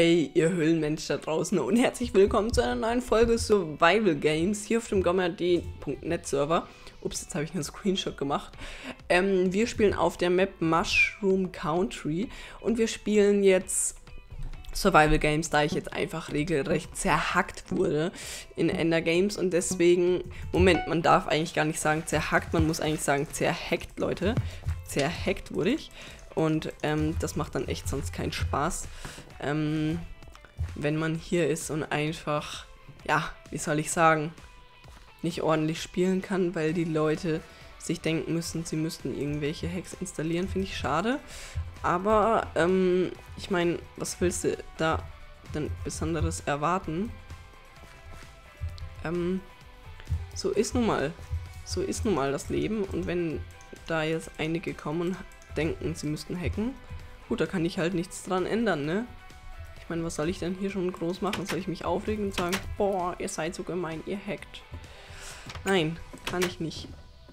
Hey, ihr Höhlenmensch da draußen und herzlich willkommen zu einer neuen Folge Survival Games hier auf dem gomrd.net Server. Ups, jetzt habe ich einen Screenshot gemacht. Wir spielen auf der Map Mushroom Country und wir spielen jetzt Survival Games, da ich jetzt einfach regelrecht zerhackt wurde in Ender Games und deswegen, Moment, man darf eigentlich gar nicht sagen zerhackt, man muss eigentlich sagen zerhackt, Leute. Zerhackt wurde ich. Und das macht dann echt sonst keinen Spaß, wenn man hier ist und einfach, ja, wie soll ich sagen, nicht ordentlich spielen kann, weil die Leute sich denken müssen, sie müssten irgendwelche Hacks installieren, finde ich schade. Aber, ich meine, was willst du da denn Besonderes erwarten? So ist nun mal das Leben und wenn da jetzt einige kommen und denken, sie müssten hacken, gut, da kann ich halt nichts dran ändern, ne? Ich meine, was soll ich denn hier schon groß machen? Soll ich mich aufregen und sagen, boah, ihr seid so gemein, ihr hackt? Nein, kann ich nicht.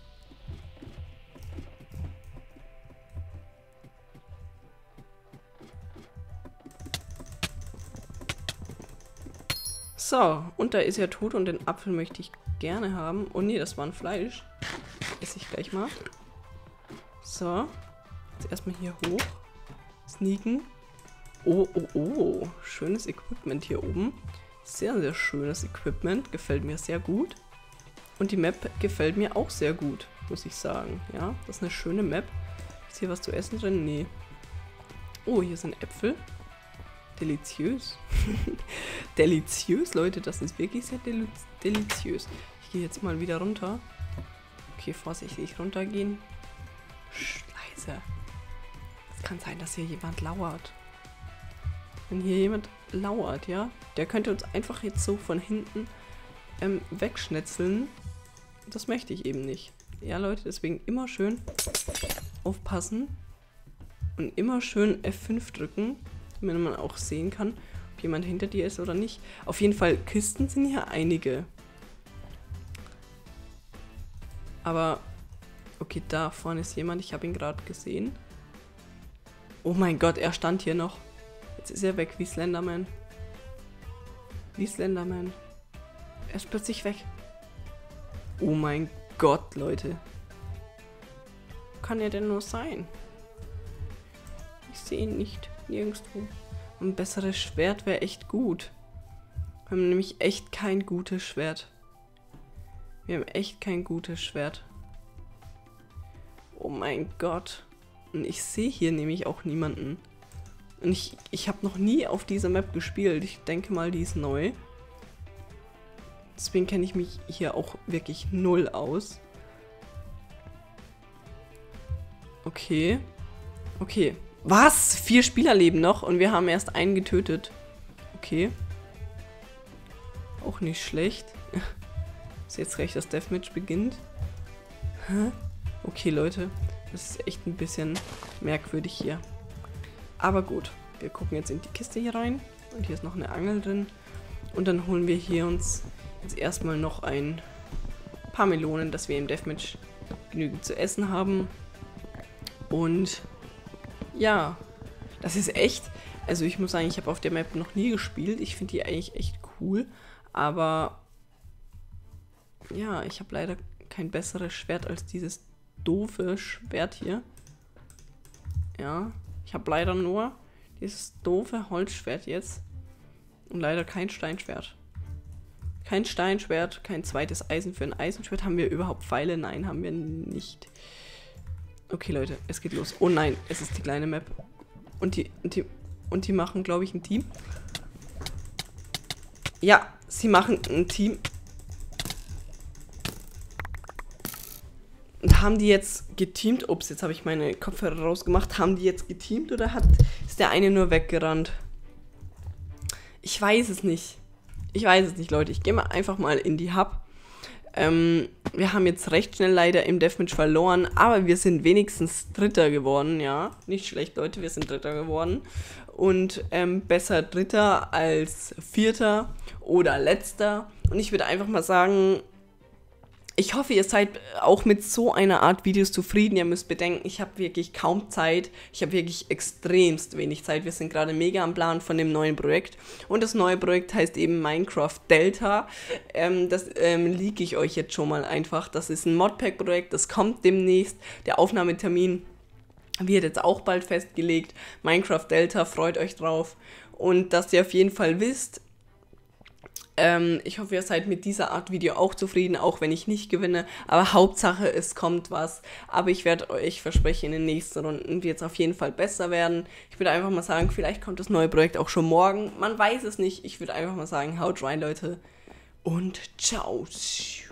So, und da ist er tot und den Apfel möchte ich gerne haben. Oh ne, das war ein Fleisch. Esse ich gleich mal. So. Jetzt erstmal hier hoch. Sneaken. Oh, oh, oh. Schönes Equipment hier oben. Sehr, sehr schönes Equipment. Gefällt mir sehr gut. Und die Map gefällt mir auch sehr gut, muss ich sagen. Ja, das ist eine schöne Map. Ist hier was zu essen drin? Nee. Oh, hier sind Äpfel. Deliziös. Deliziös, Leute. Das ist wirklich sehr deliziös. Ich gehe jetzt mal wieder runter. Okay, vorsichtig runtergehen. Leise. Es kann sein, dass hier jemand lauert. Wenn hier jemand lauert, ja, der könnte uns einfach jetzt so von hinten wegschnetzeln. Das möchte ich eben nicht. Ja, Leute, deswegen immer schön aufpassen und immer schön F5 drücken, damit man auch sehen kann, ob jemand hinter dir ist oder nicht. Auf jeden Fall, Kisten sind hier einige. Aber, okay, da vorne ist jemand, ich habe ihn gerade gesehen. Oh mein Gott, er stand hier noch. Jetzt ist er weg, wie Slenderman. Wie Slenderman. Er ist plötzlich weg. Oh mein Gott, Leute. Wo kann er denn nur sein? Ich sehe ihn nicht. Nirgendwo. Ein besseres Schwert wäre echt gut. Wir haben nämlich echt kein gutes Schwert. Wir haben echt kein gutes Schwert. Oh mein Gott. Und ich sehe hier nämlich auch niemanden. Und ich habe noch nie auf dieser Map gespielt. Ich denke mal, die ist neu. Deswegen kenne ich mich hier auch wirklich null aus. Okay. Okay. Was? 4 Spieler leben noch und wir haben erst einen getötet. Okay. Auch nicht schlecht. Ist jetzt recht, das Deathmatch beginnt. Hä? Okay, Leute. Das ist echt ein bisschen merkwürdig hier. Aber gut. Wir gucken jetzt in die Kiste hier rein. Und hier ist noch eine Angel drin. Und dann holen wir hier uns jetzt erstmal noch ein paar Melonen, dass wir im Deathmatch genügend zu essen haben. Und ja, das ist echt, also ich muss sagen, ich habe auf der Map noch nie gespielt. Ich finde die eigentlich echt cool, aber ja, ich habe leider kein besseres Schwert als dieses doofe Schwert hier. Ja, ich habe leider nur dieses doofe Holzschwert jetzt und leider kein Steinschwert. Kein Steinschwert, kein zweites Eisen für ein Eisenschwert. Haben wir überhaupt Pfeile? Nein, haben wir nicht. Okay, Leute, es geht los. Oh nein, es ist die kleine Map. Und die machen, glaube ich, ein Team. Ja, sie machen ein Team. Und haben die jetzt geteamt? Ups, jetzt habe ich meine Kopfhörer rausgemacht. Haben die jetzt geteamt oder ist der eine nur weggerannt? Ich weiß es nicht. Ich weiß es nicht, Leute. Ich gehe mal einfach mal in die Hub. Wir haben jetzt recht schnell leider im Deathmatch verloren, aber wir sind wenigstens Dritter geworden, ja. Nicht schlecht, Leute, wir sind Dritter geworden. Und besser Dritter als Vierter oder Letzter. Und ich würde einfach mal sagen, Ich hoffe, ihr seid auch mit so einer Art Videos zufrieden. Ihr müsst bedenken, ich habe wirklich kaum Zeit. Ich habe wirklich extremst wenig Zeit. Wir sind gerade mega am Plan von dem neuen Projekt. Und das neue Projekt heißt eben Minecraft Delta. Das leak ich euch jetzt schon mal einfach. Das ist ein Modpack-Projekt, das kommt demnächst. Der Aufnahmetermin wird jetzt auch bald festgelegt. Minecraft Delta, freut euch drauf. Und dass ihr auf jeden Fall wisst, ich hoffe, ihr seid mit dieser Art Video auch zufrieden, auch wenn ich nicht gewinne. Aber Hauptsache, es kommt was. Aber ich werde euch versprechen, in den nächsten Runden wird es auf jeden Fall besser werden. Ich würde einfach mal sagen, vielleicht kommt das neue Projekt auch schon morgen. Man weiß es nicht. Ich würde einfach mal sagen, haut rein, Leute. Und ciao.